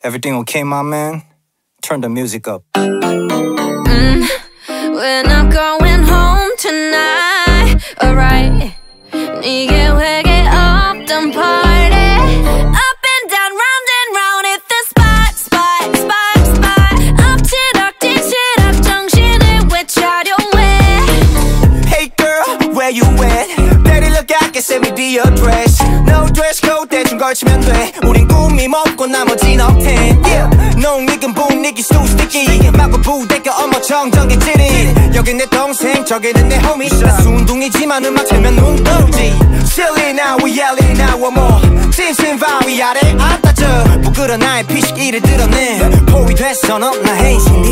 Everything okay, my man? Turn the music up. We're not going home tonight, alright. 네게 회개 없던 party. Up and down, round and round, hit the spot, spot, spot, spot. 엎치락 뒤치락 정신을 외차려 왜. Hey girl, where you at? Daddy look out, get send me the address. No dress code, 대충 걸치면 돼. 우린 꿈이 먹고 나머진 업텐. Yeah, 농익은 분위기 so sticky. 마구 부대껴 어머 정적인 찌릿. 여긴 내 동생, 저기는 내 homie. 나 순둥이지만 음악 틀면 눈 떠오지. Silly now, we yelling now one more. 찐친 바위 아래 안 따져. 부끄러 나의 피식이를 드러내. 포위 됐어 넌 나 행신이.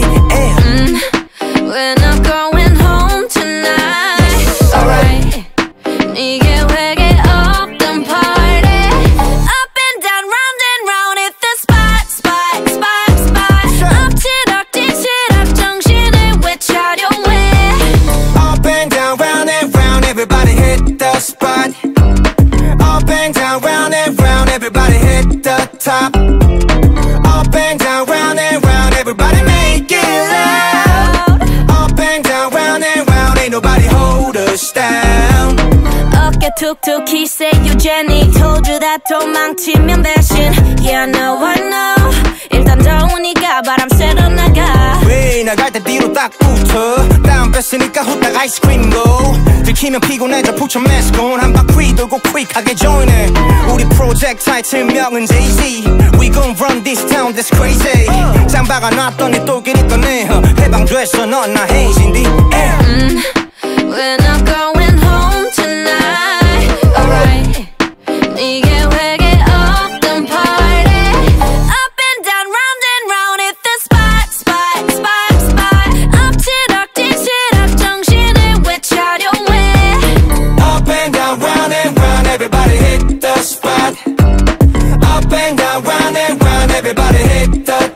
We're not going home tonight, alright. 네게 회개 없던 party. Up and down, round and round, hit the spot, spot, spot, spot. 엎치락 뒤치락 정신을 외차려 왜. Up and down, round and round, everybody hit the spot. Up and down, round and round, everybody hit the top. Up and down, round and round, everybody make it loud. Up and down, round and round, ain't nobody hold us down. 어깨 툭툭히 say you Jenny. Told you that 도망치면 배신. Yeah, I know. 일단 더우니까 바람 쐬러 나가. 왜 나갈 때 뒤로 딱 붙어. 다운 뺐으니까 후딱 아이스크림 고. 들키면 피곤해져 put your mask on. 한 바퀴 돌고 quick하게 join해. 우리 프로젝트 타이틀명은 Jay-Z. We gon' run this town, that's crazy. 짱박아 놨더니 또 끼니 꺼내. 해방됐어 넌 나 행신디. We're not going home tonight, alright. 네게 회개 없던 party. Up and down, round and round, hit the spot, spot, spot, spot. 엎치락 뒤치락 정신을 외차려 왜. Up and down, round and round, everybody hit the spot. Up and down, round and round, everybody hit the